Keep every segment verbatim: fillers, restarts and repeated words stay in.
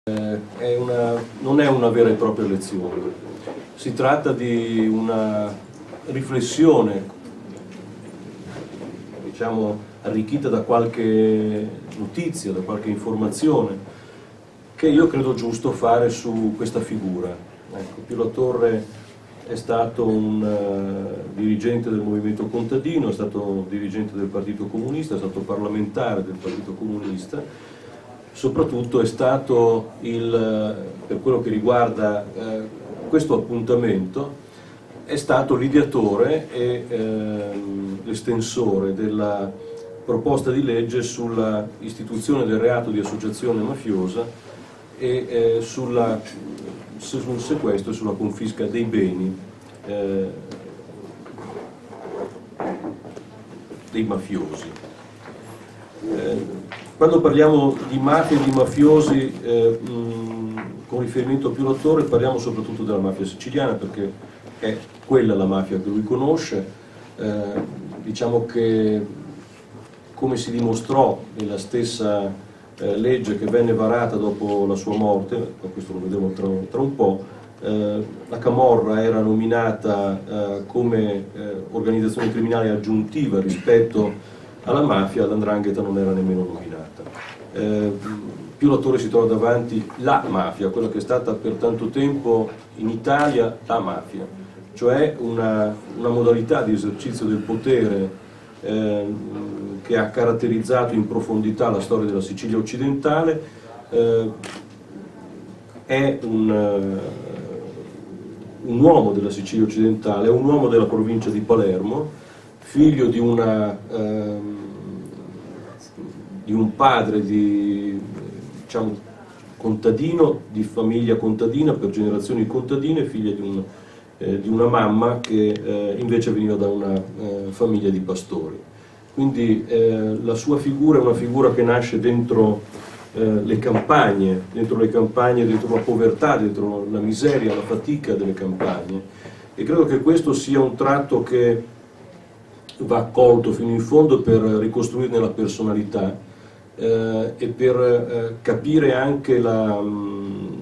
è una, non è una vera e propria lezione, si tratta di una riflessione, diciamo, arricchita da qualche notizia, da qualche informazione, che io credo giusto fare su questa figura. Ecco, Pio La Torre è stato un uh, dirigente del movimento contadino, è stato dirigente del Partito Comunista, è stato parlamentare del Partito Comunista. Soprattutto è stato, il, per quello che riguarda eh, questo appuntamento, è stato l'ideatore e eh, l'estensore della proposta di legge sulla istituzione del reato di associazione mafiosa e eh, sulla, sul sequestro e sulla confisca dei beni eh, dei mafiosi. Eh, Quando parliamo di mafia e di mafiosi, eh, mh, con riferimento a Pio La Torre, parliamo soprattutto della mafia siciliana, perché è quella la mafia che lui conosce. Eh, diciamo che, come si dimostrò nella stessa eh, legge che venne varata dopo la sua morte, ma questo lo vedremo tra, tra un po', eh, la Camorra era nominata eh, come eh, organizzazione criminale aggiuntiva rispetto alla mafia, l'Andrangheta non era nemmeno nominata. Eh, Pio La Torre si trova davanti la mafia, quella che è stata per tanto tempo in Italia la mafia, cioè una, una modalità di esercizio del potere eh, che ha caratterizzato in profondità la storia della Sicilia occidentale. Eh, è un, un uomo della Sicilia occidentale, è un uomo della provincia di Palermo, figlio di, una, ehm, di un padre di, diciamo, contadino, di famiglia contadina, per generazioni contadine, figlia di, un, eh, di una mamma che eh, invece veniva da una eh, famiglia di pastori. Quindi eh, la sua figura è una figura che nasce dentro eh, le campagne, dentro le campagne, dentro la povertà, dentro la miseria, la fatica delle campagne, e credo che questo sia un tratto che va accolto fino in fondo per ricostruirne la personalità eh, e per eh, capire anche la, mh,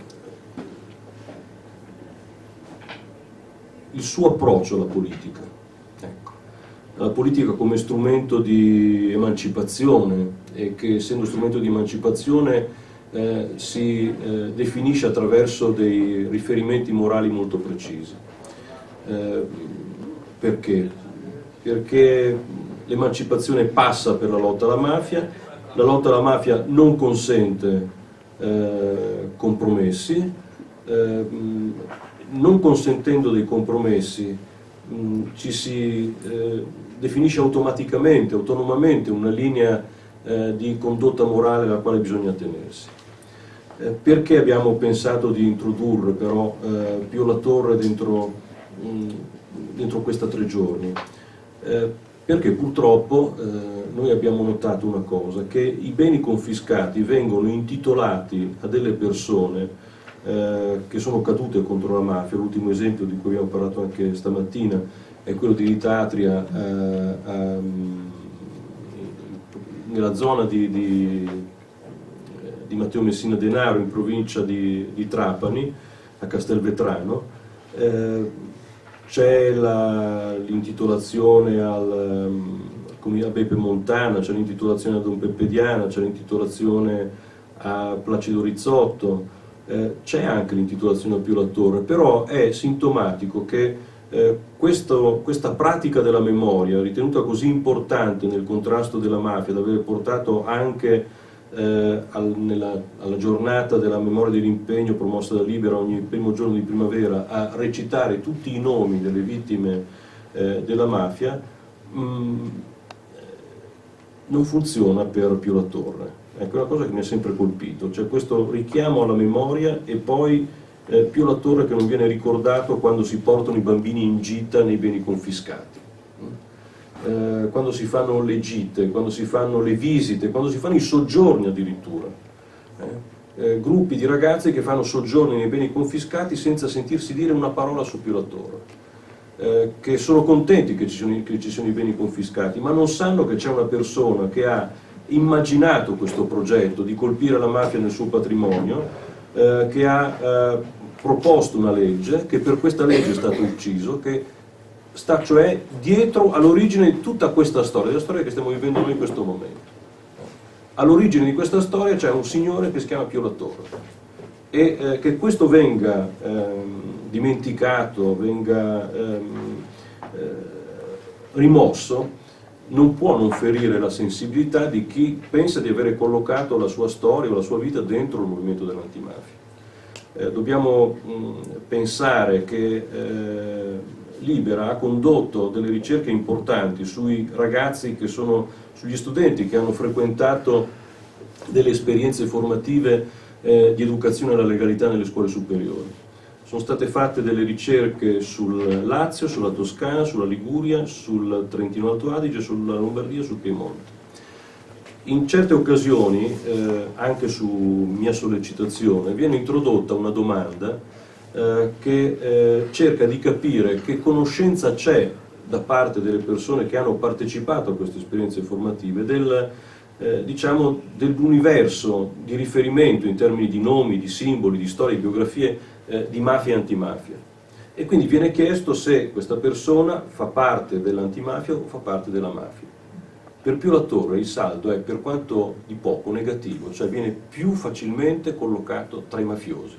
il suo approccio alla politica. Ecco. La politica come strumento di emancipazione, e che, essendo strumento di emancipazione, eh, si eh, definisce attraverso dei riferimenti morali molto precisi. Eh, perché? Perché l'emancipazione passa per la lotta alla mafia, la lotta alla mafia non consente eh, compromessi, eh, non consentendo dei compromessi mh, ci si eh, definisce automaticamente, autonomamente una linea eh, di condotta morale alla quale bisogna tenersi. Eh, perché abbiamo pensato di introdurre però eh, Pio La Torre dentro, mh, dentro questa tre giorni? Eh, perché purtroppo eh, noi abbiamo notato una cosa, che i beni confiscati vengono intitolati a delle persone eh, che sono cadute contro la mafia. L'ultimo esempio di cui abbiamo parlato anche stamattina è quello di Rita Atria eh, a, nella zona di, di, di Matteo Messina Denaro, in provincia di, di Trapani, a Castelvetrano. Eh, C'è l'intitolazione al, a Beppe Montana, c'è l'intitolazione a Don Peppe Diana, c'è l'intitolazione a Placido Rizzotto, eh, c'è anche l'intitolazione a Pio La Torre, però è sintomatico che eh, questo, questa pratica della memoria, ritenuta così importante nel contrasto della mafia, da aver portato anche Eh, al, nella, alla giornata della memoria dell'impegno promossa da Libera ogni primo giorno di primavera, a recitare tutti i nomi delle vittime eh, della mafia, mh, non funziona per Pio La Torre. Ecco, è una cosa che mi ha sempre colpito, cioè questo richiamo alla memoria, e poi eh, Pio La Torre che non viene ricordato quando si portano i bambini in gita nei beni confiscati. Eh, quando si fanno le gite, quando si fanno le visite, quando si fanno i soggiorni addirittura, eh, eh, gruppi di ragazzi che fanno soggiorni nei beni confiscati senza sentirsi dire una parola su Pio La Torre, eh, che sono contenti che ci, sono, che ci siano i beni confiscati, ma non sanno che c'è una persona che ha immaginato questo progetto di colpire la mafia nel suo patrimonio, eh, che ha eh, proposto una legge, che per questa legge è stato ucciso, che sta cioè dietro all'origine di tutta questa storia, la storia che stiamo vivendo noi in questo momento. All'origine di questa storia c'è un signore che si chiama Pio La Torre, e eh, che questo venga ehm, dimenticato, venga ehm, eh, rimosso, non può non ferire la sensibilità di chi pensa di avere collocato la sua storia o la sua vita dentro il movimento dell'antimafia. Eh, dobbiamo mh, pensare che eh, Libera ha condotto delle ricerche importanti sui ragazzi che sono, sugli studenti che hanno frequentato delle esperienze formative eh, di educazione alla legalità nelle scuole superiori. Sono state fatte delle ricerche sul Lazio, sulla Toscana, sulla Liguria, sul Trentino Alto Adige, sulla Lombardia e sul Piemonte. In certe occasioni, eh, anche su mia sollecitazione, viene introdotta una domanda eh, che eh, cerca di capire che conoscenza c'è da parte delle persone che hanno partecipato a queste esperienze formative del, eh, diciamo, dell'universo di riferimento in termini di nomi, di simboli, di storie, di biografie eh, di mafia e antimafia. E quindi viene chiesto se questa persona fa parte dell'antimafia o fa parte della mafia. Per Pio La Torre il saldo è, per quanto di poco, negativo, cioè viene più facilmente collocato tra i mafiosi.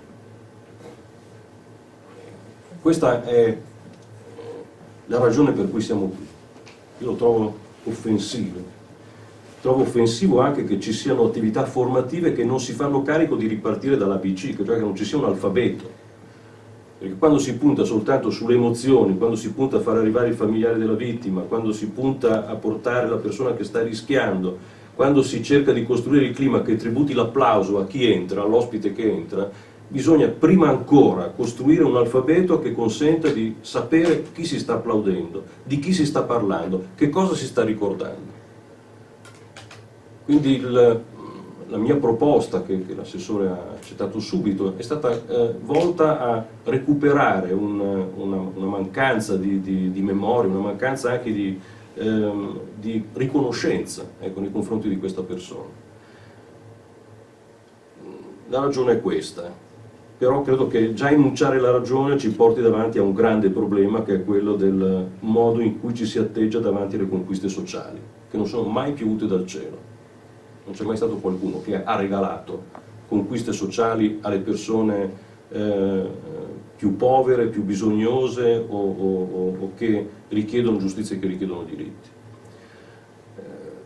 Questa è la ragione per cui siamo qui. Io lo trovo offensivo. Trovo offensivo anche che ci siano attività formative che non si fanno carico di ripartire dall'A B C, cioè che non ci sia un alfabeto. Perché quando si punta soltanto sulle emozioni, quando si punta a far arrivare il familiare della vittima, quando si punta a portare la persona che sta rischiando, quando si cerca di costruire il clima che tributi l'applauso a chi entra, all'ospite che entra, bisogna prima ancora costruire un alfabeto che consenta di sapere chi si sta applaudendo, di chi si sta parlando, che cosa si sta ricordando. Quindi il, la mia proposta, che, che l'assessore ha accettato subito, è stata eh, volta a recuperare un, una, una mancanza di, di, di memoria, una mancanza anche di, ehm, di riconoscenza, ecco, nei confronti di questa persona. La ragione è questa, però credo che già enunciare la ragione ci porti davanti a un grande problema, che è quello del modo in cui ci si atteggia davanti alle conquiste sociali, che non sono mai piovute dal cielo. Non c'è mai stato qualcuno che ha regalato conquiste sociali alle persone eh, più povere, più bisognose o, o, o che richiedono giustizia e che richiedono diritti. Eh,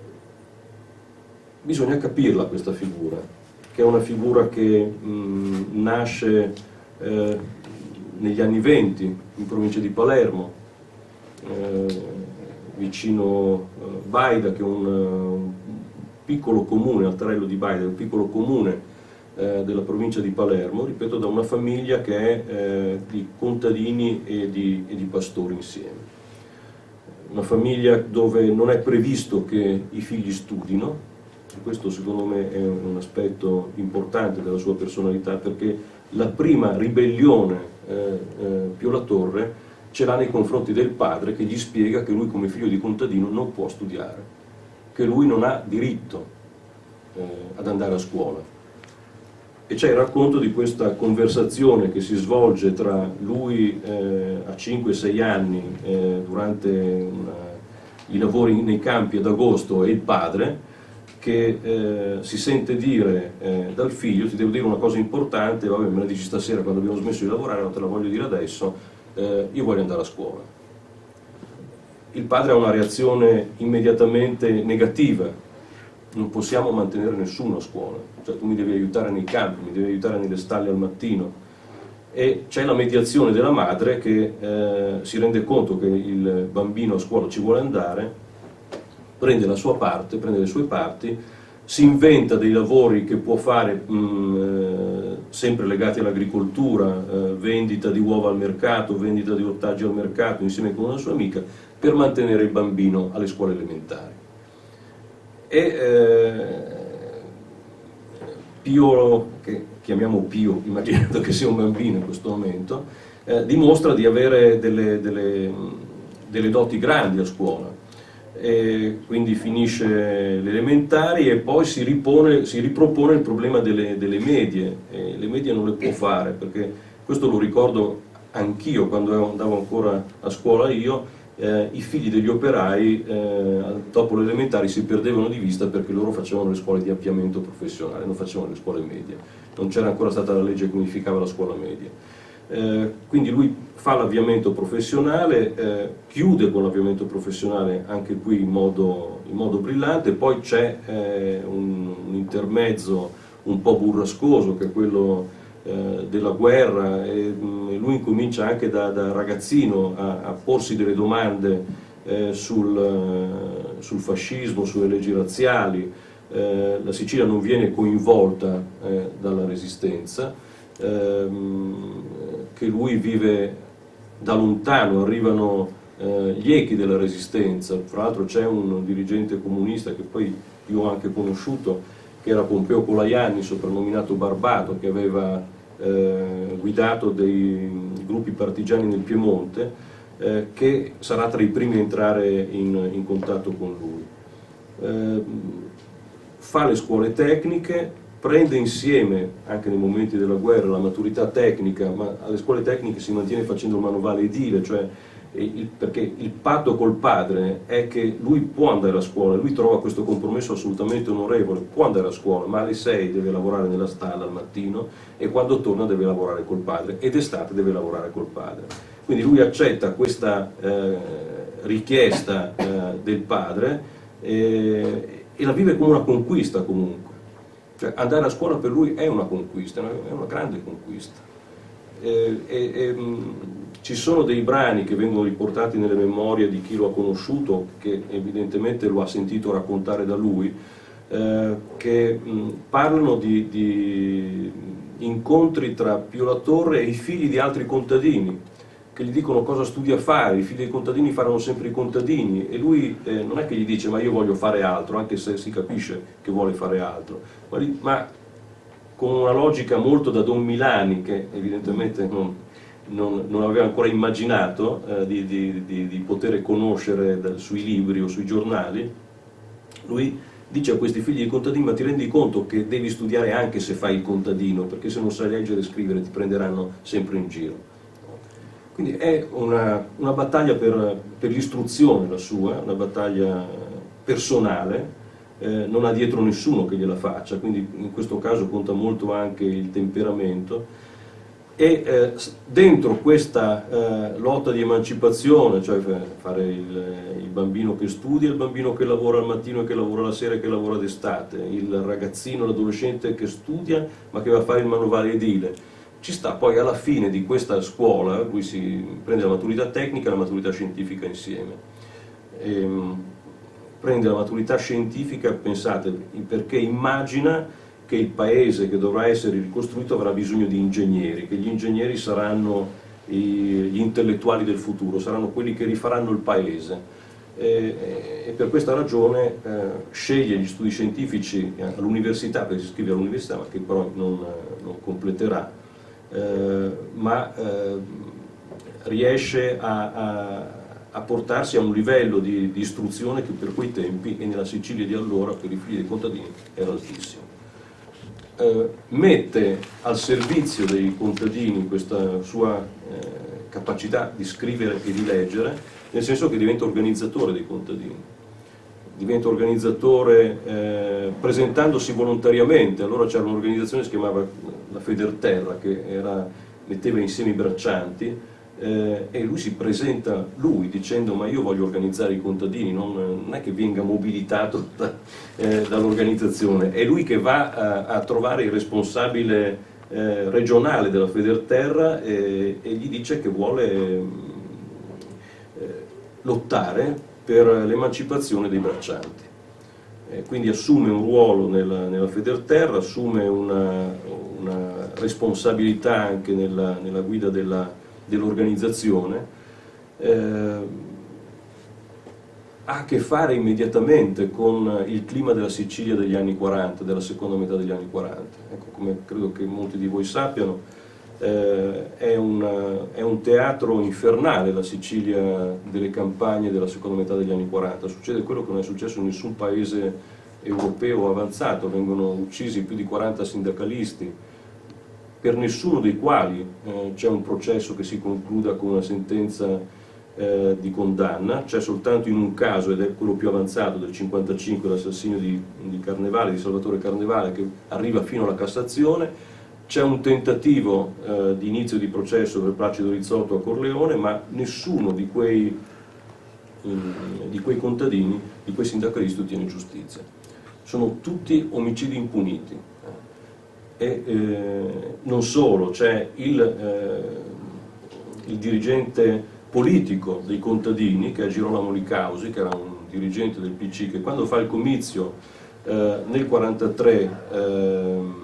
bisogna capirla questa figura, che è una figura che mh, nasce eh, negli anni venti in provincia di Palermo, eh, vicino eh, Baida, che è un, un piccolo comune, Altarello di Baida, un piccolo comune eh, della provincia di Palermo, ripeto, da una famiglia che è eh, di contadini e di, e di pastori insieme. Una famiglia dove non è previsto che i figli studino, e questo secondo me è un aspetto importante della sua personalità, perché la prima ribellione eh, eh, Pio La Torre ce l'ha nei confronti del padre, che gli spiega che lui come figlio di contadino non può studiare, che lui non ha diritto eh, ad andare a scuola. E c'è il racconto di questa conversazione che si svolge tra lui eh, a cinque sei anni eh, durante una, i lavori nei campi ad agosto, e il padre che eh, si sente dire eh, dal figlio: ti devo dire una cosa importante, vabbè, me la dici stasera quando abbiamo smesso di lavorare, non te la voglio dire adesso, eh, io voglio andare a scuola. Il padre ha una reazione immediatamente negativa: non possiamo mantenere nessuno a scuola, cioè tu mi devi aiutare nei campi, mi devi aiutare nelle stalle al mattino. E c'è la mediazione della madre che eh, si rende conto che il bambino a scuola ci vuole andare, prende la sua parte, prende le sue parti, si inventa dei lavori che può fare mh, eh, sempre legati all'agricoltura, eh, vendita di uova al mercato, vendita di ortaggi al mercato, insieme con una sua amica, per mantenere il bambino alle scuole elementari. E eh, Pio, che chiamiamo Pio, immaginando che sia un bambino in questo momento, eh, dimostra di avere delle, delle, delle doti grandi a scuola. E quindi finisce le elementari e poi si, ripone, si ripropone il problema delle, delle medie, e le medie non le può fare, perché questo lo ricordo anch'io quando andavo ancora a scuola io. Eh, i figli degli operai eh, dopo le elementari si perdevano di vista perché loro facevano le scuole di avviamento professionale, non facevano le scuole medie, non c'era ancora stata la legge che unificava la scuola media. Eh, quindi lui fa l'avviamento professionale, eh, chiude con l'avviamento professionale anche qui in modo, in modo brillante, poi c'è eh, un, un intermezzo un po' burrascoso che è quello Eh, della guerra, e mh, lui incomincia anche da, da ragazzino a, a porsi delle domande eh, sul, uh, sul fascismo, sulle leggi razziali. Eh, la Sicilia non viene coinvolta eh, dalla resistenza, ehm, che lui vive da lontano, arrivano eh, gli echi della resistenza. Fra l'altro c'è un dirigente comunista che poi io ho anche conosciuto, che era Pompeo Colaianni, soprannominato Barbato, che aveva eh, guidato dei gruppi partigiani nel Piemonte, eh, che sarà tra i primi a entrare in, in contatto con lui. Eh, fa le scuole tecniche, prende insieme, anche nei momenti della guerra, la maturità tecnica, ma alle scuole tecniche si mantiene facendo il manovale edile, cioè Il, perché il patto col padre è che lui può andare a scuola, lui trova questo compromesso assolutamente onorevole, può andare a scuola, ma alle sei deve lavorare nella stalla al mattino e quando torna deve lavorare col padre, ed estate deve lavorare col padre. Quindi lui accetta questa eh, richiesta eh, del padre eh, e la vive come una conquista comunque. Cioè, andare a scuola per lui è una conquista, è una grande conquista. E, e, e, ci sono dei brani che vengono riportati nelle memorie di chi lo ha conosciuto, che evidentemente lo ha sentito raccontare da lui, eh, che mh, parlano di, di incontri tra Pio La Torre e i figli di altri contadini, che gli dicono cosa studia a fare. I figli dei contadini faranno sempre i contadini, e lui eh, non è che gli dice ma io voglio fare altro, anche se si capisce che vuole fare altro, ma, ma con una logica molto da Don Milani, che evidentemente non, non, non aveva ancora immaginato eh, di, di, di, di poter conoscere da, sui libri o sui giornali. Lui dice a questi figli di contadini: ma ti rendi conto che devi studiare anche se fai il contadino, perché se non sai leggere e scrivere ti prenderanno sempre in giro. Quindi è una, una battaglia per, per l'istruzione la sua, una battaglia personale. Eh, non ha dietro nessuno che gliela faccia, quindi in questo caso conta molto anche il temperamento, e eh, dentro questa eh, lotta di emancipazione, cioè fare il, il bambino che studia, il bambino che lavora al mattino e che lavora la sera e che lavora d'estate, il ragazzino, l'adolescente che studia ma che va a fare il manovale edile, ci sta poi alla fine di questa scuola, lui si prende la maturità tecnica e la maturità scientifica insieme. E, prende la maturità scientifica, pensate, perché immagina che il paese che dovrà essere ricostruito avrà bisogno di ingegneri, che gli ingegneri saranno gli intellettuali del futuro, saranno quelli che rifaranno il paese, e, e per questa ragione eh, sceglie gli studi scientifici all'università, perché si iscrive all'università, ma che però non, non completerà, eh, ma eh, riesce a, a a portarsi a un livello di, di istruzione che per quei tempi e nella Sicilia di allora per i figli dei contadini era altissimo. Eh, mette al servizio dei contadini questa sua eh, capacità di scrivere e di leggere, nel senso che diventa organizzatore dei contadini, diventa organizzatore eh, presentandosi volontariamente. Allora c'era un'organizzazione che si chiamava la Federterra, che era, metteva insieme i braccianti, Eh, e lui si presenta lui dicendo: ma io voglio organizzare i contadini, non, non è che venga mobilitato da, eh, dall'organizzazione, è lui che va a, a trovare il responsabile eh, regionale della Federterra e, e gli dice che vuole eh, lottare per l'emancipazione dei braccianti. Eh, quindi assume un ruolo nella, nella Federterra, assume una, una responsabilità anche nella, nella guida della dell'organizzazione, eh, ha a che fare immediatamente con il clima della Sicilia degli anni quaranta, della seconda metà degli anni quaranta. Ecco, come credo che molti di voi sappiano, Eh, è, una, è un teatro infernale la Sicilia delle campagne della seconda metà degli anni quaranta. Succede quello che non è successo in nessun paese europeo avanzato, vengono uccisi più di quaranta sindacalisti, per nessuno dei quali eh, c'è un processo che si concluda con una sentenza eh, di condanna. C'è soltanto in un caso, ed è quello più avanzato, del cinquantacinque, l'assassinio di, di Carnevale, di Salvatore Carnevale, che arriva fino alla Cassazione. C'è un tentativo eh, di inizio di processo per Placido Rizzotto a Corleone, ma nessuno di quei, eh, di quei contadini, di quei sindacalisti ottiene giustizia. Sono tutti omicidi impuniti. E eh, non solo, c'è il, eh, il dirigente politico dei contadini, che è Girolamo Licausi, che era un dirigente del P C, che quando fa il comizio eh, nel quarantatré eh,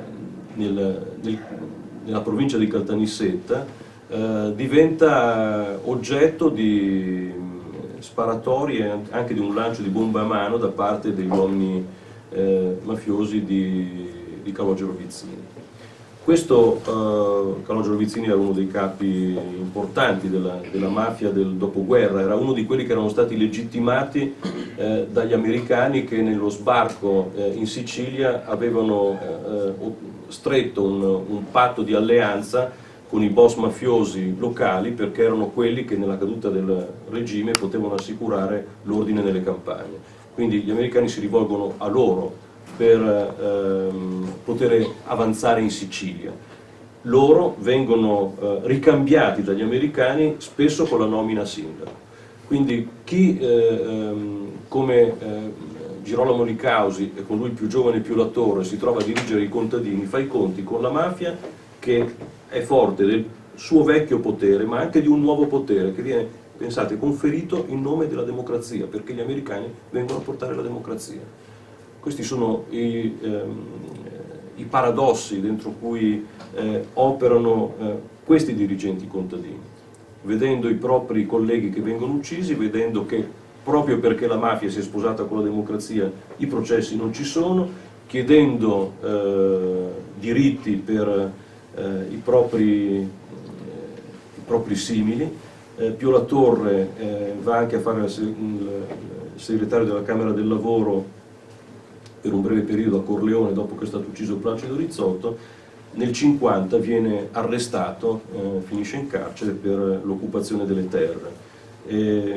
Nel, nel, nella provincia di Caltanissetta eh, diventa oggetto di sparatorie, anche di un lancio di bomba a mano da parte degli uomini eh, mafiosi di, di Calogero Vizzini. Questo eh, Calogero Vizzini era uno dei capi importanti della, della mafia del dopoguerra, era uno di quelli che erano stati legittimati eh, dagli americani, che nello sbarco eh, in Sicilia avevano eh, stretto un, un patto di alleanza con i boss mafiosi locali, perché erano quelli che nella caduta del regime potevano assicurare l'ordine nelle campagne. Quindi gli americani si rivolgono a loro per ehm, poter avanzare in Sicilia. Loro vengono eh, ricambiati dagli americani spesso con la nomina a sindaco. Quindi chi eh, ehm, come eh, Girolamo Licausi, e con lui il più giovane e più l'attore, si trova a dirigere i contadini, fa i conti con la mafia, che è forte del suo vecchio potere, ma anche di un nuovo potere che viene, pensate, conferito in nome della democrazia, perché gli americani vengono a portare la democrazia. Questi sono i, ehm, i paradossi dentro cui eh, operano eh, questi dirigenti contadini, vedendo i propri colleghi che vengono uccisi, vedendo che proprio perché la mafia si è sposata con la democrazia i processi non ci sono, chiedendo eh, diritti per eh, i, propri, eh, i propri simili. Eh, Pio La Torre eh, va anche a fare il, il segretario della Camera del Lavoro per un breve periodo a Corleone dopo che è stato ucciso Placido Rizzotto. Nel cinquanta viene arrestato, eh, finisce in carcere per l'occupazione delle terre. E,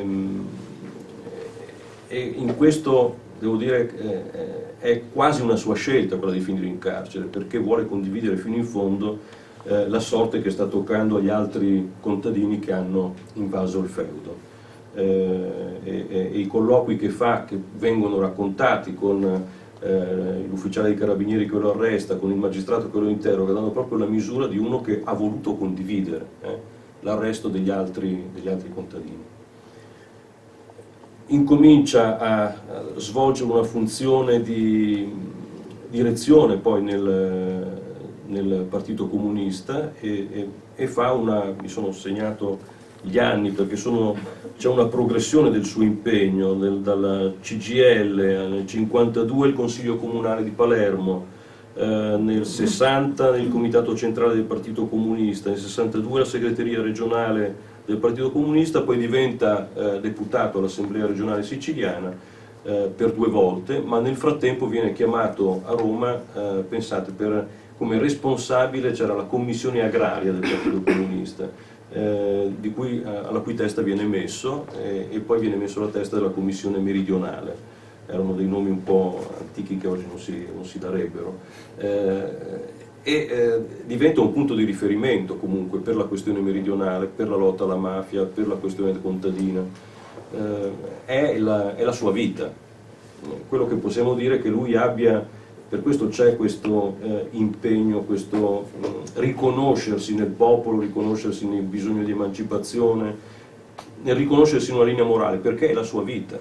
e in questo, devo dire, eh, è quasi una sua scelta quella di finire in carcere, perché vuole condividere fino in fondo eh, la sorte che sta toccando agli altri contadini che hanno invaso il feudo. Eh, e, e, e i colloqui che fa, che vengono raccontati con Eh, l'ufficiale dei carabinieri che lo arresta, con il magistrato che lo interroga, danno proprio la misura di uno che ha voluto condividere eh, l'arresto degli altri, degli altri contadini. Incomincia a, a svolgere una funzione di direzione poi nel, nel Partito Comunista e, e, e fa una, mi sono segnato gli anni perché c'è una progressione del suo impegno, del, dalla C G I L nel cinquantadue il Consiglio Comunale di Palermo, eh, nel sessanta nel Comitato Centrale del Partito Comunista, nel sessantadue la segreteria regionale del Partito Comunista, poi diventa eh, deputato all'Assemblea regionale siciliana eh, per due volte, ma nel frattempo viene chiamato a Roma, eh, pensate, per, come responsabile c'era la Commissione Agraria del Partito Comunista. Eh, di cui, eh, alla cui testa viene messo eh, e poi viene messo alla testa della Commissione Meridionale. Erano dei nomi un po' antichi che oggi non si, non si darebbero. Eh, e eh, diventa un punto di riferimento comunque per la questione meridionale, per la lotta alla mafia, per la questione contadina. Eh, è, la, è la sua vita. Quello che possiamo dire è che lui abbia, per questo c'è questo eh, impegno, questo eh, riconoscersi nel popolo, riconoscersi nel bisogno di emancipazione, nel riconoscersi in una linea morale, perché è la sua vita.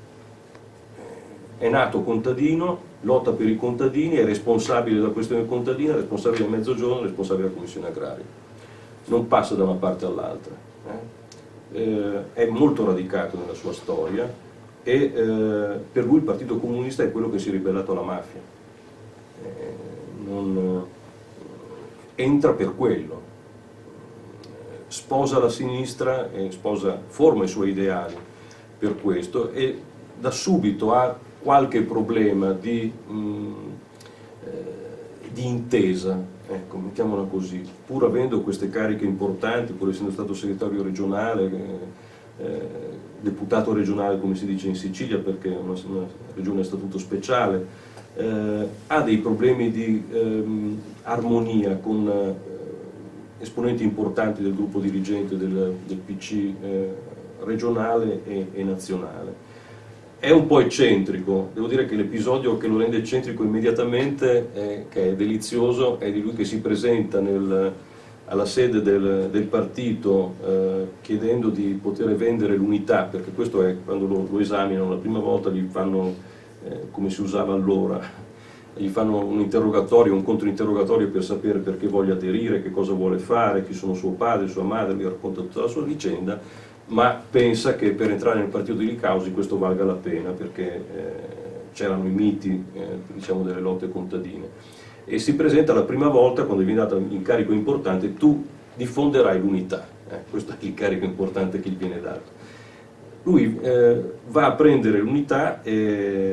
È nato contadino, lotta per i contadini, è responsabile della questione contadina, responsabile del Mezzogiorno, responsabile della Commissione Agraria. Non passa da una parte all'altra. Eh? Eh, è molto radicato nella sua storia e eh, per lui il Partito Comunista è quello che si è ribellato alla mafia. Non, entra per quello, sposa la sinistra, e sposa, forma i suoi ideali per questo, e da subito ha qualche problema di, mh, eh, di intesa, ecco, mettiamola così, pur avendo queste cariche importanti, pur essendo stato segretario regionale, eh, eh, deputato regionale come si dice in Sicilia perché è una, una regione a statuto speciale, eh, ha dei problemi di ehm, armonia con eh, esponenti importanti del gruppo dirigente del, del P C eh, regionale e, e nazionale. È un po' eccentrico, devo dire che l'episodio che lo rende eccentrico immediatamente, è, che è delizioso, è di lui che si presenta nel, alla sede del, del partito eh, chiedendo di poter vendere l'unità, perché questo è quando lo, lo esaminano la prima volta, gli fanno, eh, come si usava allora, gli fanno un interrogatorio, un controinterrogatorio per sapere perché voglia aderire, che cosa vuole fare, chi sono suo padre, sua madre, gli racconta tutta la sua vicenda, ma pensa che per entrare nel partito di Licausi questo valga la pena, perché eh, c'erano i miti eh, diciamo delle lotte contadine, e si presenta la prima volta quando viene dato l'incarico importante: tu diffonderai l'unità, eh, questo è l'incarico importante che gli viene dato. Lui eh, va a prendere l'unità e,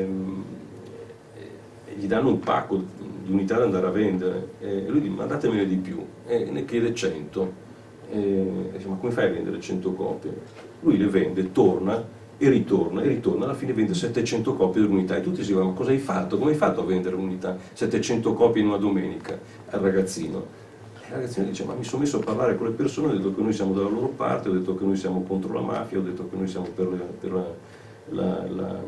e gli danno un pacco di unità da andare a vendere, e lui dice: ma datemene di più, e ne chiede cento. E dice: ma come fai a vendere cento copie? Lui le vende, torna e ritorna e ritorna, alla fine vende settecento copie dell'unità, e tutti si dicono: ma cosa hai fatto? Come hai fatto a vendere l'unità? settecento copie in una domenica al ragazzino. E il ragazzino dice: ma mi sono messo a parlare con le persone, ho detto che noi siamo dalla loro parte, ho detto che noi siamo contro la mafia, ho detto che noi siamo per, le, per la, la, la,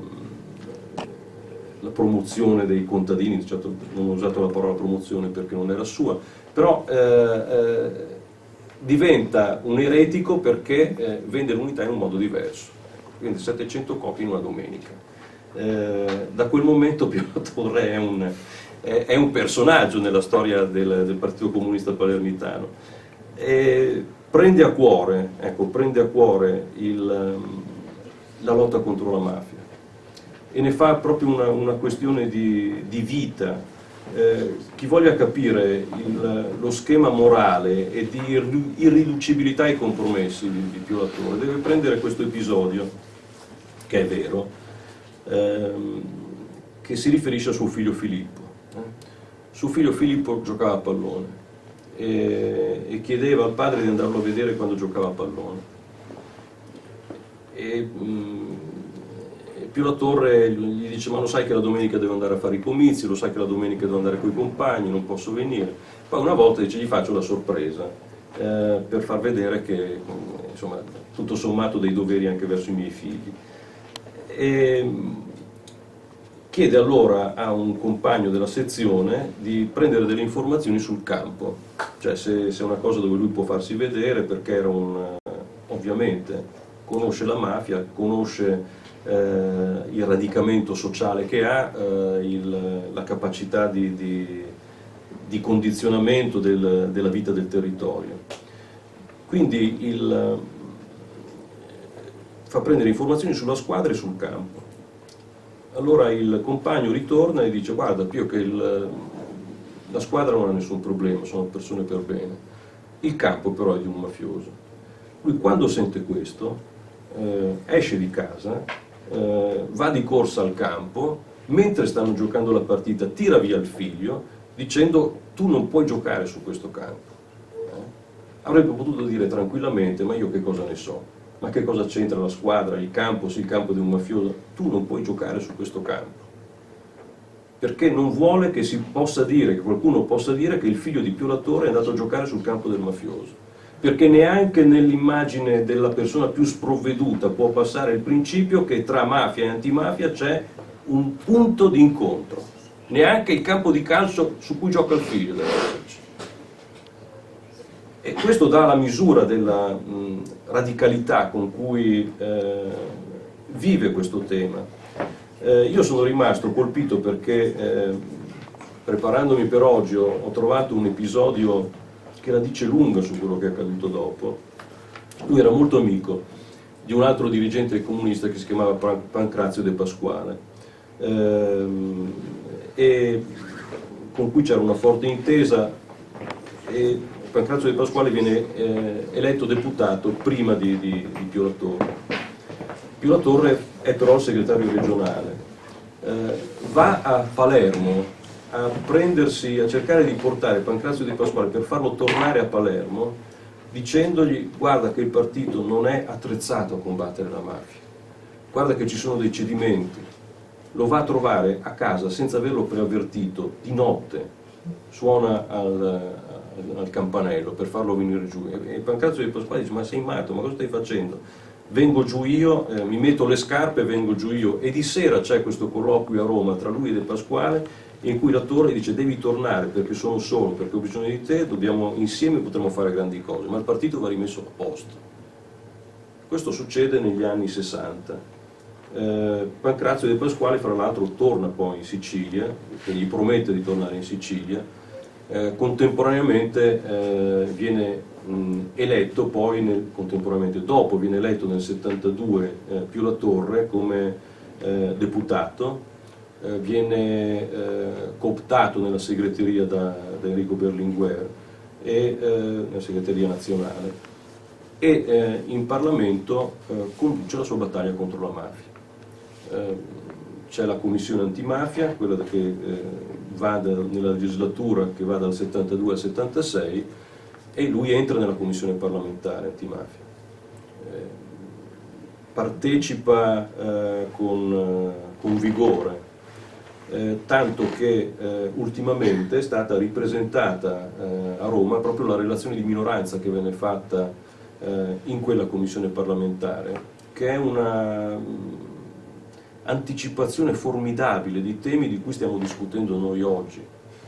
la promozione dei contadini. Certo, non ho usato la parola promozione perché non era sua, però eh, eh, diventa un eretico perché eh, vende l'unità in un modo diverso, vende settecento copie in una domenica. Eh, da quel momento Pio La Torre è un, è, è un personaggio nella storia del, del Partito Comunista Palermitano, e prende a cuore, ecco, prende a cuore il, la lotta contro la mafia, e ne fa proprio una, una questione di, di vita. Eh, chi voglia capire il, lo schema morale e di irriducibilità ai compromessi di, di Pio La Torre deve prendere questo episodio, che è vero, ehm, che si riferisce a suo figlio Filippo. Eh? Suo figlio Filippo giocava a pallone e, e chiedeva al padre di andarlo a vedere quando giocava a pallone. E, mh, Pio La Torre gli dice: ma lo sai che la domenica devo andare a fare i comizi, lo sai che la domenica devo andare con i compagni, non posso venire. Poi una volta dice: gli faccio la sorpresa eh, per far vedere che insomma tutto sommato dei doveri anche verso i miei figli. E chiede allora a un compagno della sezione di prendere delle informazioni sul campo, cioè se, se è una cosa dove lui può farsi vedere, perché era un, ovviamente conosce la mafia, conosce Eh, il radicamento sociale che ha, eh, il, la capacità di, di, di condizionamento del, della vita del territorio. Quindi il, fa prendere informazioni sulla squadra e sul campo. Allora il compagno ritorna e dice: guarda Pio, che il, la squadra non ha nessun problema, sono persone per bene, il campo però è di un mafioso. Lui, quando sente questo, eh, esce di casa, Uh, va di corsa al campo, mentre stanno giocando la partita tira via il figlio dicendo: tu non puoi giocare su questo campo. Eh? Avrebbe potuto dire tranquillamente: ma io che cosa ne so, ma che cosa c'entra la squadra, il campo, sì, il campo di un mafioso, tu non puoi giocare su questo campo, perché non vuole che si possa dire, che qualcuno possa dire che il figlio di Pio La Torre è andato a giocare sul campo del mafioso, perché neanche nell'immagine della persona più sprovveduta può passare il principio che tra mafia e antimafia c'è un punto di incontro, neanche il campo di calcio su cui gioca il figlio deve esserci. E questo dà la misura della mh, radicalità con cui eh, vive questo tema. Eh, io sono rimasto colpito perché eh, preparandomi per oggi ho, ho trovato un episodio che la dice lunga su quello che è accaduto dopo. Lui era molto amico di un altro dirigente comunista che si chiamava Pancrazio De Pasquale, ehm, e con cui c'era una forte intesa, e Pancrazio De Pasquale viene eh, eletto deputato prima di, di, di Pio La Torre. Pio La Torre è però il segretario regionale, eh, va a Palermo a prendersi, a cercare di portare Pancrazio De Pasquale per farlo tornare a Palermo, dicendogli: guarda che il partito non è attrezzato a combattere la mafia, guarda che ci sono dei cedimenti. Lo va a trovare a casa senza averlo preavvertito, di notte suona al, al campanello per farlo venire giù, e Pancrazio De Pasquale dice: ma sei matto, ma cosa stai facendo? Vengo giù io, eh, mi metto le scarpe e vengo giù io. E di sera c'è questo colloquio a Roma tra lui e De Pasquale, in cui La Torre dice: devi tornare perché sono solo, perché ho bisogno di te, dobbiamo, insieme potremo fare grandi cose, ma il partito va rimesso a posto. Questo succede negli anni sessanta. Eh, Pancrazio De Pasquale fra l'altro torna poi in Sicilia, che gli promette di tornare in Sicilia, eh, contemporaneamente eh, viene mh, eletto poi, nel, contemporaneamente dopo viene eletto nel settantadue eh, Pio La Torre come eh, deputato, eh, viene eh, cooptato nella segreteria da, da Enrico Berlinguer, e, eh, nella segreteria nazionale, e eh, in Parlamento eh, conduce la sua battaglia contro la mafia. C'è la commissione antimafia, quella che eh, va da, nella legislatura che va dal settantadue al settantasei, e lui entra nella commissione parlamentare antimafia. Eh, partecipa eh, con, con vigore, eh, tanto che eh, ultimamente è stata ripresentata eh, a Roma proprio la relazione di minoranza che venne fatta eh, in quella commissione parlamentare, che è una anticipazione formidabile di temi di cui stiamo discutendo noi oggi.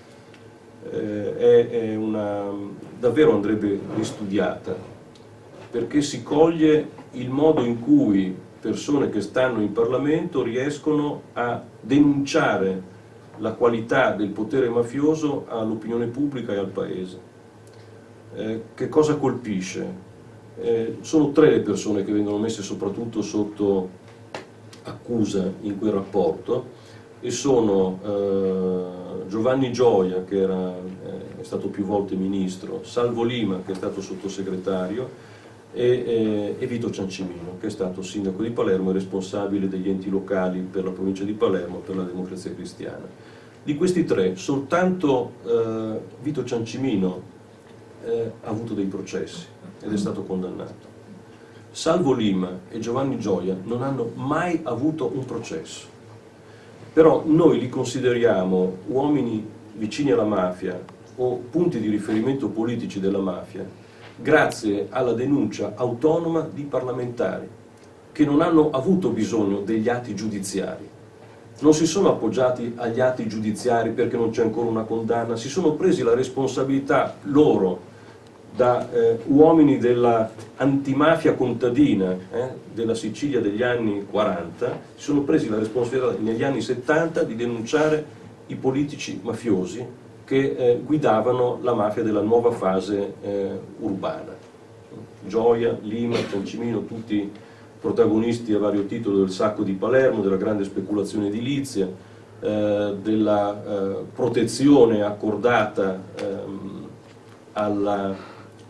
Eh, è, è una, davvero andrebbe ristudiata, perché si coglie il modo in cui persone che stanno in Parlamento riescono a denunciare la qualità del potere mafioso all'opinione pubblica e al Paese. Eh, che cosa colpisce? Eh, sono tre le persone che vengono messe soprattutto sotto accusa in quel rapporto, e sono eh, Giovanni Gioia, che era, eh, è stato più volte ministro, Salvo Lima, che è stato sottosegretario, e, eh, e Vito Ciancimino, che è stato sindaco di Palermo e responsabile degli enti locali per la provincia di Palermo per la Democrazia Cristiana. Di questi tre soltanto eh, Vito Ciancimino eh, ha avuto dei processi ed è stato condannato. Salvo Lima e Giovanni Gioia non hanno mai avuto un processo, però noi li consideriamo uomini vicini alla mafia o punti di riferimento politici della mafia grazie alla denuncia autonoma di parlamentari che non hanno avuto bisogno degli atti giudiziari, non si sono appoggiati agli atti giudiziari perché non c'è ancora una condanna, si sono presi la responsabilità loro da eh, uomini della antimafia contadina eh, della Sicilia degli anni quaranta, si sono presi la responsabilità negli anni settanta di denunciare i politici mafiosi che eh, guidavano la mafia della nuova fase eh, urbana. Gioia, Lima, Ciancimino, tutti protagonisti a vario titolo del sacco di Palermo, della grande speculazione edilizia, eh, della eh, protezione accordata ehm, alla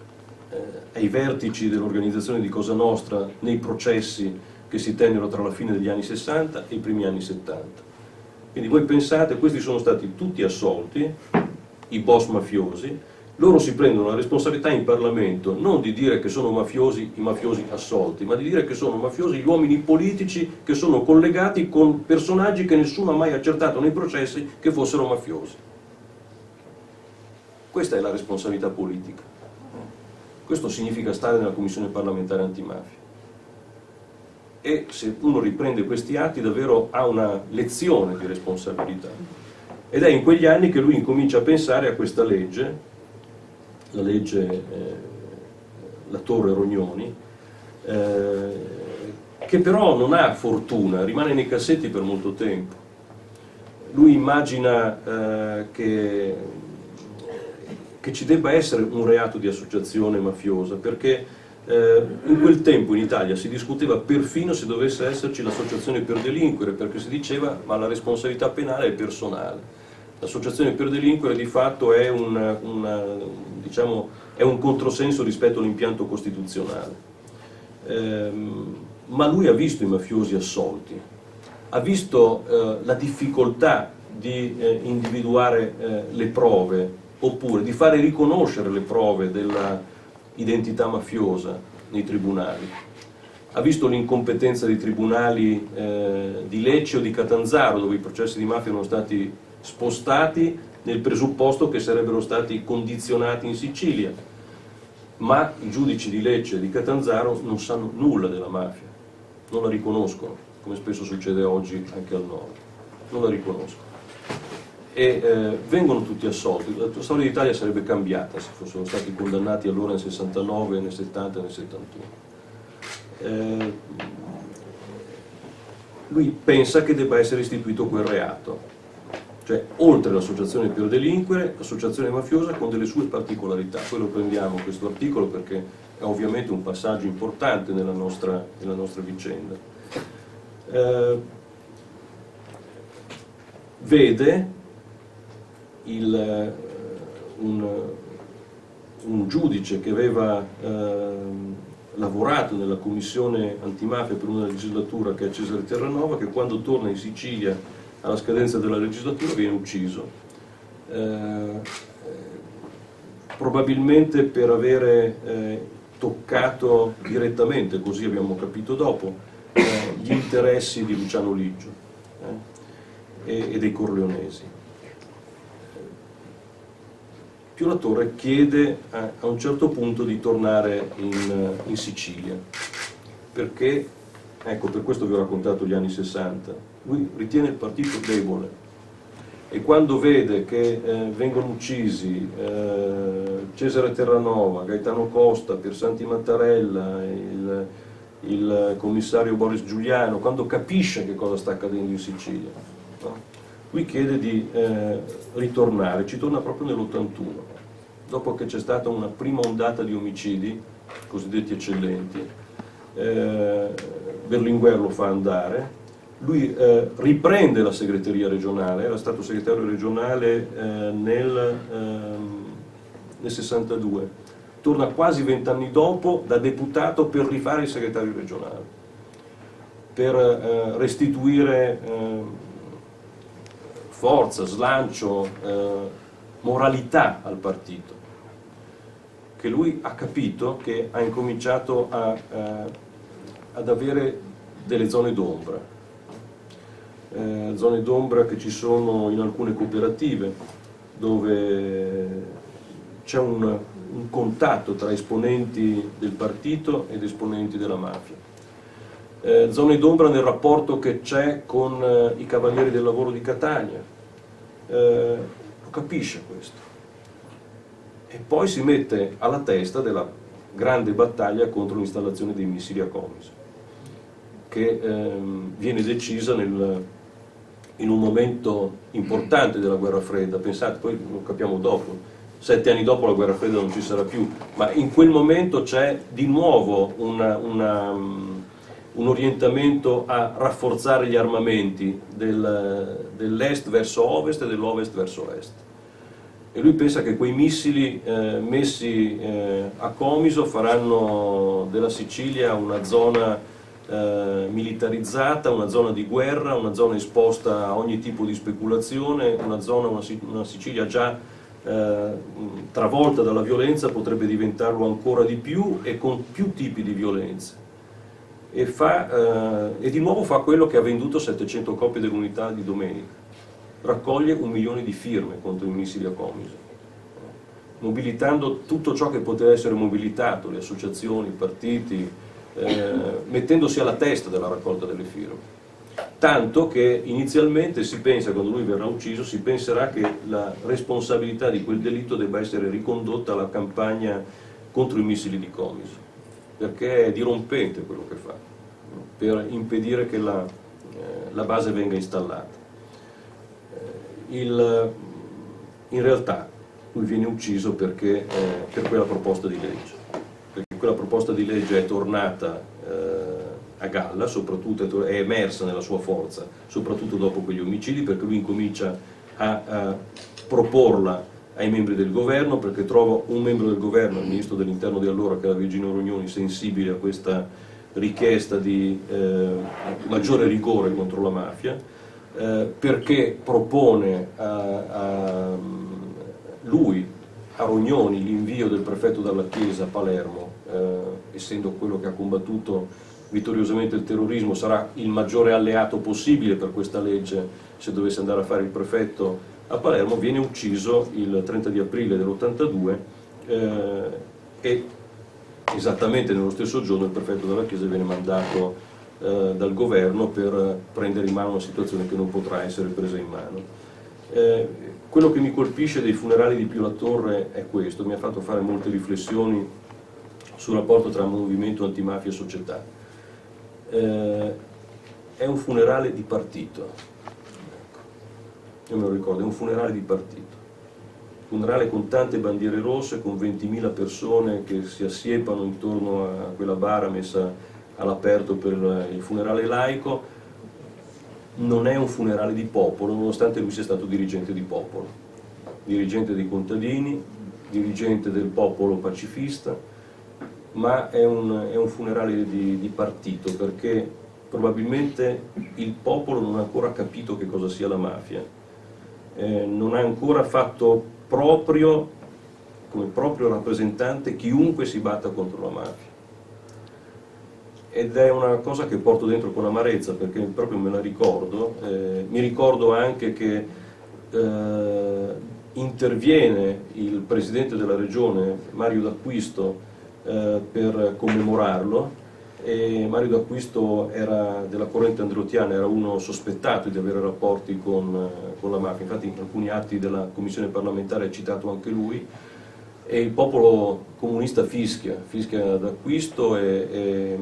ai vertici dell'organizzazione di Cosa Nostra nei processi che si tennero tra la fine degli anni sessanta e i primi anni settanta. Quindi voi pensate, questi sono stati tutti assolti, i boss mafiosi, loro si prendono la responsabilità in Parlamento non di dire che sono mafiosi i mafiosi assolti, ma di dire che sono mafiosi gli uomini politici che sono collegati con personaggi che nessuno ha mai accertato nei processi che fossero mafiosi. Questa è la responsabilità politica. Questo significa stare nella Commissione parlamentare antimafia. E se uno riprende questi atti davvero ha una lezione di responsabilità. Ed è in quegli anni che lui incomincia a pensare a questa legge, la legge eh, La Torre-Rognoni, eh, che però non ha fortuna, rimane nei cassetti per molto tempo. Lui immagina eh, che che ci debba essere un reato di associazione mafiosa, perché eh, in quel tempo in Italia si discuteva perfino se dovesse esserci l'associazione per delinquere, perché si diceva ma la responsabilità penale è personale. L'associazione per delinquere di fatto è, una, una, diciamo, è un controsenso rispetto all'impianto costituzionale. Ehm, ma lui ha visto i mafiosi assolti, ha visto eh, la difficoltà di eh, individuare eh, le prove, oppure di fare riconoscere le prove dell'identità mafiosa nei tribunali. Ha visto l'incompetenza dei tribunali eh, di Lecce o di Catanzaro, dove i processi di mafia erano stati spostati nel presupposto che sarebbero stati condizionati in Sicilia, ma i giudici di Lecce e di Catanzaro non sanno nulla della mafia, non la riconoscono, come spesso succede oggi anche al nord, non la riconoscono. E eh, vengono tutti assolti. La storia d'Italia sarebbe cambiata se fossero stati condannati allora nel sessantanove, nel settanta e nel settantuno. Eh, lui pensa che debba essere istituito quel reato, cioè oltre l'associazione per delinquere, l'associazione mafiosa con delle sue particolarità. Poi lo prendiamo questo articolo perché è ovviamente un passaggio importante nella nostra, nella nostra vicenda. Eh, vede il, un, un giudice che aveva eh, lavorato nella commissione antimafia per una legislatura, che è Cesare Terranova, che quando torna in Sicilia alla scadenza della legislatura viene ucciso, eh, probabilmente per avere eh, toccato direttamente, così abbiamo capito dopo, eh, gli interessi di Luciano Liggio eh, e, e dei Corleonesi. Pio La Torre chiede a, a un certo punto di tornare in, in Sicilia, perché, ecco, per questo vi ho raccontato gli anni sessanta, lui ritiene il partito debole e quando vede che eh, vengono uccisi eh, Cesare Terranova, Gaetano Costa, Piersanti Mattarella, il, il commissario Boris Giuliano, quando capisce che cosa sta accadendo in Sicilia, no? Lui chiede di eh, ritornare, ci torna proprio nell'ottantuno, dopo che c'è stata una prima ondata di omicidi, cosiddetti eccellenti. eh, Berlinguer lo fa andare, lui eh, riprende la segreteria regionale, era stato segretario regionale eh, nel, ehm, nel sessantadue, torna quasi vent'anni dopo da deputato per rifare il segretario regionale, per eh, restituire eh, forza, slancio, eh, moralità al partito, che lui ha capito che ha incominciato a, eh, ad avere delle zone d'ombra, eh, zone d'ombra che ci sono in alcune cooperative, dove c'è un, un contatto tra esponenti del partito ed esponenti della mafia. Eh, zone d'ombra nel rapporto che c'è con eh, i Cavalieri del Lavoro di Catania, eh, lo capisce questo e poi si mette alla testa della grande battaglia contro l'installazione dei missili a Comiso, che ehm, viene decisa nel, in un momento importante della guerra fredda. Pensate, poi lo capiamo dopo, sette anni dopo la guerra fredda non ci sarà più, ma in quel momento c'è di nuovo una, una un orientamento a rafforzare gli armamenti del, dell'est verso ovest e dell'ovest verso est. E lui pensa che quei missili eh, messi eh, a Comiso faranno della Sicilia una zona eh, militarizzata, una zona di guerra, una zona esposta a ogni tipo di speculazione, una zona, una, una Sicilia già eh, travolta dalla violenza potrebbe diventarlo ancora di più e con più tipi di violenze. E, fa, eh, e di nuovo fa quello che ha venduto settecento copie dell'Unità di domenica, raccoglie un milione di firme contro i missili a Comiso, mobilitando tutto ciò che poteva essere mobilitato, le associazioni, i partiti, eh, mettendosi alla testa della raccolta delle firme. Tanto che inizialmente si pensa, quando lui verrà ucciso, si penserà che la responsabilità di quel delitto debba essere ricondotta alla campagna contro i missili di Comiso, perché è dirompente quello che fa, per impedire che la, eh, la base venga installata. Eh, il, in realtà lui viene ucciso perché, eh, per quella proposta di legge, perché quella proposta di legge è tornata eh, a galla, soprattutto è emersa nella sua forza, soprattutto dopo quegli omicidi, perché lui incomincia a, a proporla ai membri del governo, perché trovo un membro del governo, il ministro dell'interno di allora, che era Virginio Rognoni, sensibile a questa richiesta di eh, maggiore rigore contro la mafia, eh, perché propone a, a lui, a Rognoni, l'invio del prefetto dalla Chiesa a Palermo, eh, essendo quello che ha combattuto vittoriosamente il terrorismo, sarà il maggiore alleato possibile per questa legge se dovesse andare a fare il prefetto a Palermo. Viene ucciso il trenta di aprile dell'ottantadue eh, e esattamente nello stesso giorno il prefetto della Chiesa viene mandato eh, dal governo per prendere in mano una situazione che non potrà essere presa in mano. Eh, quello che mi colpisce dei funerali di Pio La Torre è questo, mi ha fatto fare molte riflessioni sul rapporto tra movimento antimafia e società. Eh, è un funerale di partito. Io me lo ricordo, è un funerale di partito, funerale con tante bandiere rosse, con ventimila persone che si assiepano intorno a quella bara messa all'aperto per il funerale laico. Non è un funerale di popolo, nonostante lui sia stato dirigente di popolo, dirigente dei contadini, dirigente del popolo pacifista, ma è un, è un funerale di, di partito, perché probabilmente il popolo non ha ancora capito che cosa sia la mafia. Eh, non ha ancora fatto proprio, come proprio rappresentante, chiunque si batta contro la mafia. Ed è una cosa che porto dentro con amarezza, perché proprio me la ricordo. Eh, mi ricordo anche che eh, interviene il presidente della regione, Mario D'Acquisto, eh, per commemorarlo. E Mario D'Acquisto era della corrente andreottiana, era uno sospettato di avere rapporti con, con la mafia, infatti in alcuni atti della commissione parlamentare è citato anche lui, e il popolo comunista fischia, fischia D'Acquisto, e, e, e,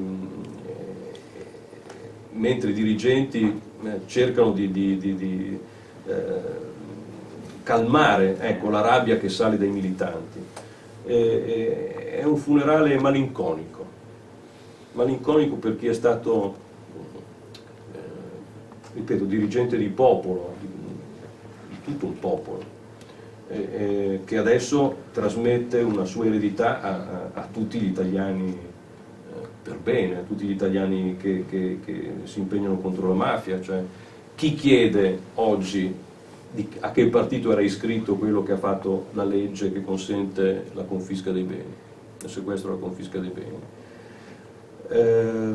mentre i dirigenti cercano di, di, di, di eh, calmare, ecco, la rabbia che sale dai militanti. E, e, è un funerale malinconico. Malinconico per chi è stato, eh, ripeto, dirigente di popolo, di, di tutto un popolo, eh, eh, che adesso trasmette una sua eredità a, a, a tutti gli italiani eh, per bene, a tutti gli italiani che, che, che si impegnano contro la mafia. Cioè, chi chiede oggi di, a che partito era iscritto quello che ha fatto la legge che consente la confisca dei beni, il sequestro e la confisca dei beni? Eh,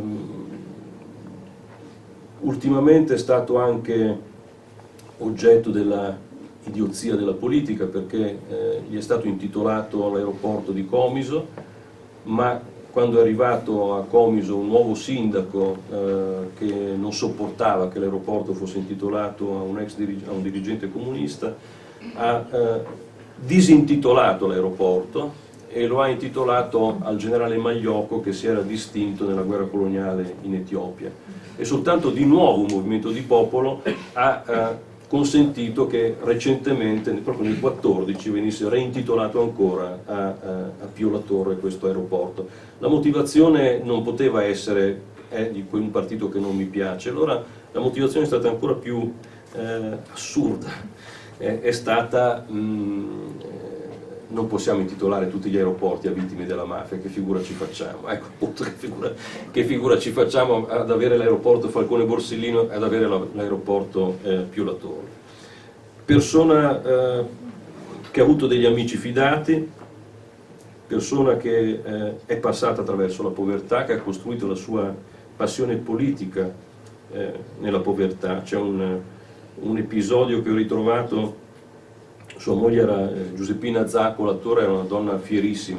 ultimamente è stato anche oggetto della idiozia della politica, perché eh, gli è stato intitolato l'aeroporto di Comiso, ma quando è arrivato a Comiso un nuovo sindaco eh, che non sopportava che l'aeroporto fosse intitolato a un ex dirige- a un dirigente comunista, ha eh, disintitolato l'aeroporto e lo ha intitolato al generale Magliocco, che si era distinto nella guerra coloniale in Etiopia. E soltanto di nuovo un movimento di popolo ha eh, consentito che recentemente, proprio nel quattordici, venisse reintitolato ancora a, a, a Pio La Torre questo aeroporto. La motivazione non poteva essere eh, di un partito che non mi piace, allora la motivazione è stata ancora più eh, assurda, eh, è stata... Mh, non possiamo intitolare tutti gli aeroporti a vittime della mafia, che figura ci facciamo? Ecco, appunto, che figura, che figura ci facciamo ad avere l'aeroporto Falcone Borsellino e ad avere l'aeroporto eh, Pio La Torre. Persona eh, che ha avuto degli amici fidati, persona che eh, è passata attraverso la povertà, che ha costruito la sua passione politica eh, nella povertà. C'è un, un episodio che ho ritrovato. Sua moglie era eh, Giuseppina Zacco, l'attore, era una donna fierissima,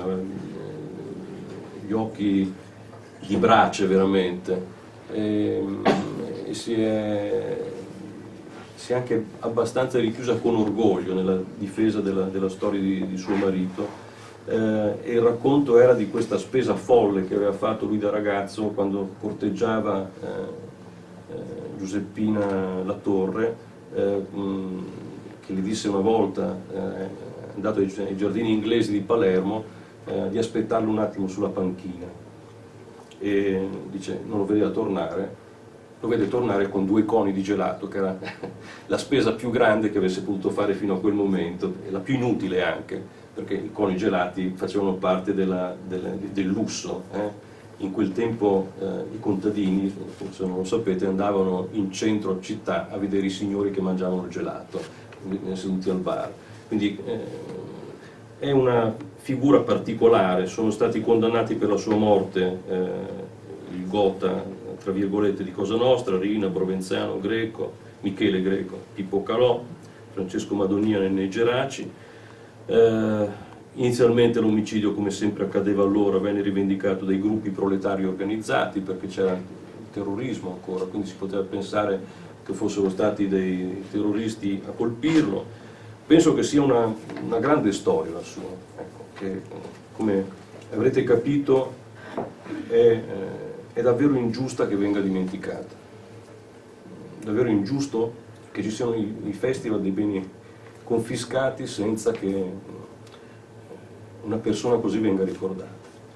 eh, gli occhi di brace veramente, e, e si, è, si è anche abbastanza richiusa con orgoglio nella difesa della, della storia di, di suo marito, eh, e il racconto era di questa spesa folle che aveva fatto lui da ragazzo quando corteggiava eh, eh, Giuseppina La Torre, eh, mh, che gli disse una volta, eh, andato ai, ai giardini inglesi di Palermo, eh, di aspettarlo un attimo sulla panchina, e dice non lo vedeva tornare, lo vede tornare con due coni di gelato, che era la spesa più grande che avesse potuto fare fino a quel momento, e la più inutile anche, perché i coni gelati facevano parte della, della, del lusso. Eh? In quel tempo eh, i contadini, forse non lo sapete, andavano in centro città a vedere i signori che mangiavano il gelato, seduti al bar. Quindi eh, è una figura particolare, sono stati condannati per la sua morte eh, il Gotha, tra virgolette, di Cosa Nostra, Rina, Provenzano, Greco, Michele Greco, Pippo Calò, Francesco Madonnina, Nenè Geraci. Eh, inizialmente l'omicidio, come sempre accadeva allora, venne rivendicato dai gruppi proletari organizzati, perché c'era il terrorismo ancora, quindi si poteva pensare che fossero stati dei terroristi a colpirlo. Penso che sia una, una grande storia la sua, ecco, che come avrete capito è, eh, è davvero ingiusta che venga dimenticata, davvero ingiusto che ci siano i, i festival dei beni confiscati senza che una persona così venga ricordata.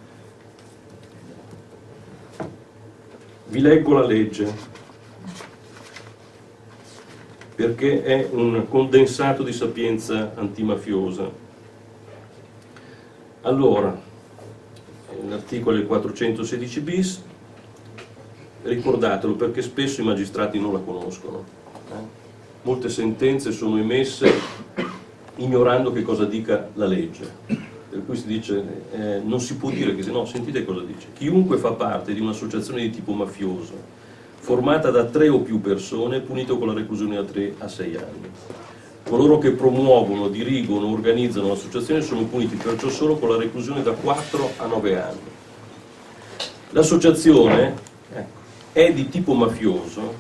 Vi leggo la legge, perché è un condensato di sapienza antimafiosa. Allora, l'articolo è il quattrocentosedici bis, ricordatelo perché spesso i magistrati non la conoscono. Eh? Molte sentenze sono emesse ignorando che cosa dica la legge. Per cui si dice, eh, non si può dire che se no, sentite cosa dice. Chiunque fa parte di un'associazione di tipo mafioso, formata da tre o più persone, è punito con la reclusione da tre a sei anni. Coloro che promuovono, dirigono, organizzano l'associazione sono puniti perciò solo con la reclusione da quattro a nove anni. L'associazione ecco, è di tipo mafioso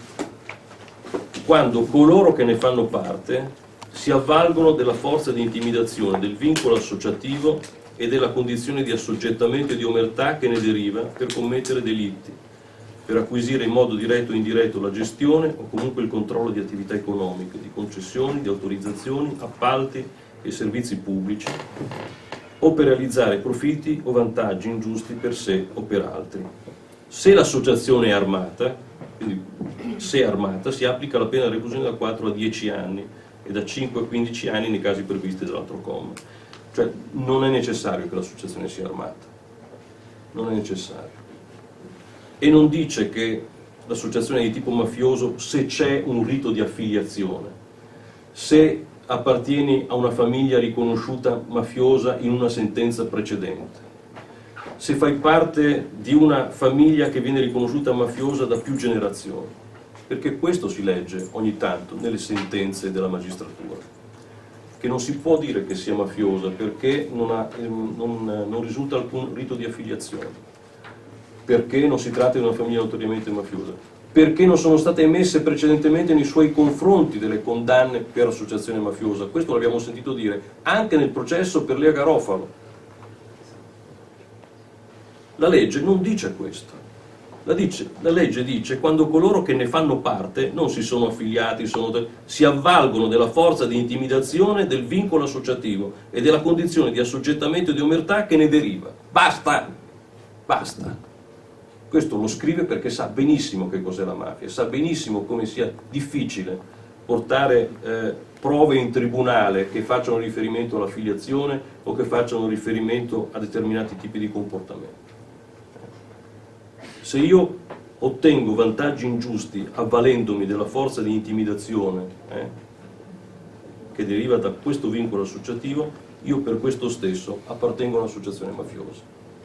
quando coloro che ne fanno parte si avvalgono della forza di intimidazione, del vincolo associativo e della condizione di assoggettamento e di omertà che ne deriva per commettere delitti, per acquisire in modo diretto o indiretto la gestione o comunque il controllo di attività economiche, di concessioni, di autorizzazioni, appalti e servizi pubblici, o per realizzare profitti o vantaggi ingiusti per sé o per altri. Se l'associazione è armata, quindi se è armata, si applica la pena di reclusione da quattro a dieci anni e da cinque a quindici anni nei casi previsti dall'altro comma. Cioè non è necessario che l'associazione sia armata, non è necessario. E non dice che l'associazione è di tipo mafioso se c'è un rito di affiliazione, se appartieni a una famiglia riconosciuta mafiosa in una sentenza precedente, se fai parte di una famiglia che viene riconosciuta mafiosa da più generazioni, perché questo si legge ogni tanto nelle sentenze della magistratura, che non si può dire che sia mafiosa perché non, ha, non, non risulta alcun rito di affiliazione, perché non si tratta di una famiglia notoriamente mafiosa, perché non sono state emesse precedentemente nei suoi confronti delle condanne per associazione mafiosa. Questo l'abbiamo sentito dire anche nel processo per Lea Garofalo. La legge non dice questo. La, dice, la legge dice quando coloro che ne fanno parte non si sono affiliati, sono, si avvalgono della forza di intimidazione, del vincolo associativo e della condizione di assoggettamento e di omertà che ne deriva. Basta! Basta! Questo lo scrive perché sa benissimo che cos'è la mafia, sa benissimo come sia difficile portare eh, prove in tribunale che facciano riferimento all'affiliazione o che facciano riferimento a determinati tipi di comportamento. Se io ottengo vantaggi ingiusti avvalendomi della forza di intimidazione eh, che deriva da questo vincolo associativo, io per questo stesso appartengo a un'associazione mafiosa.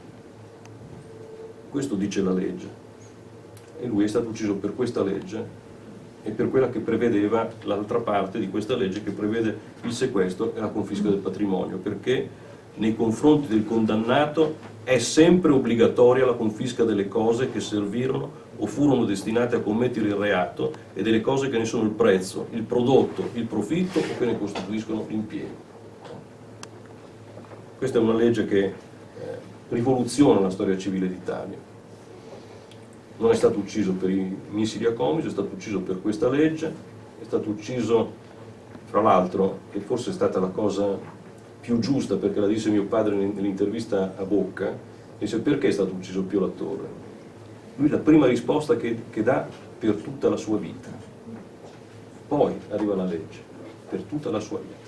Questo dice la legge. E lui è stato ucciso per questa legge e per quella che prevedeva l'altra parte di questa legge che prevede il sequestro e la confisca del patrimonio, perché nei confronti del condannato è sempre obbligatoria la confisca delle cose che servirono o furono destinate a commettere il reato e delle cose che ne sono il prezzo, il prodotto, il profitto o che ne costituiscono l'impiego. Questa è una legge che eh, rivoluziona la storia civile d'Italia. Non è stato ucciso per i missili a Comiso, è stato ucciso per questa legge, è stato ucciso, fra l'altro, e forse è stata la cosa più giusta, perché la disse mio padre nell'intervista a Bocca, dice: perché è stato ucciso Pio Latorre? Lui la prima risposta che, che dà per tutta la sua vita. Poi arriva la legge, per tutta la sua vita.